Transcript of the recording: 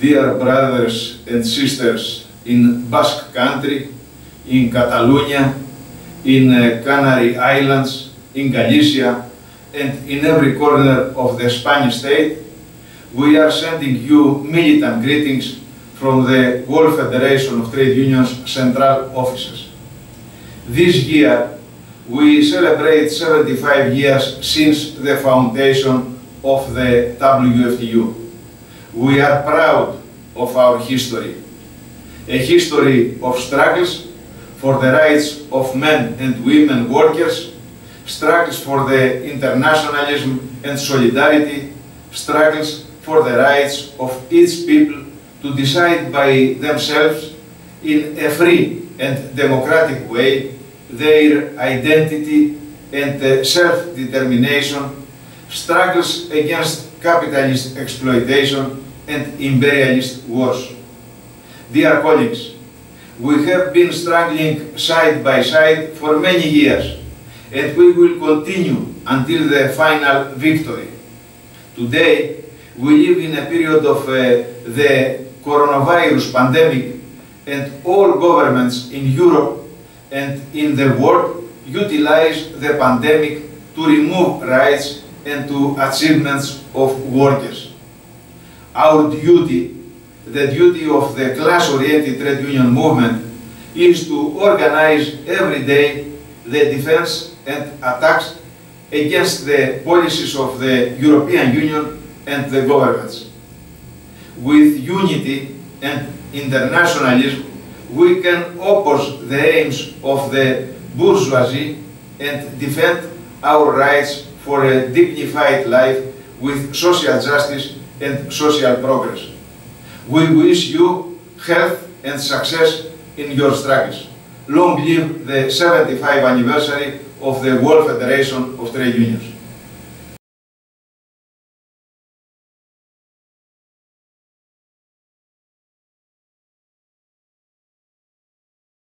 dear brothers and sisters in Basque Country, in Catalonia, in Canary Islands, in Galicia, and in every corner of the Spanish state, we are sending you militant greetings from the World Federation of Trade Unions Central Offices. This year, we celebrate 75 years since the foundation of the WFTU. We are proud of our history, a history of struggles for the rights of men and women workers, struggles for the internationalism and solidarity, struggles for the rights of each people to decide by themselves in a free and democratic way their identity and self-determination, struggles against capitalist exploitation and imperialist wars. Dear colleagues, we have been struggling side by side for many years, and we will continue until the final victory. Today, we live in a period of the coronavirus pandemic, and all governments in Europe and in the world utilize the pandemic to remove rights and to achievements of workers. Our duty, the duty of the class-oriented trade union movement, is to organize every day the defense and attacks against the policies of the European Union and the governments. With unity and internationalism, we can oppose the aims of the bourgeoisie and defend our rights for a dignified life with social justice and social progress. We wish you health and success in your struggles. Long live the 75th anniversary of the World Federation of Trade Unions.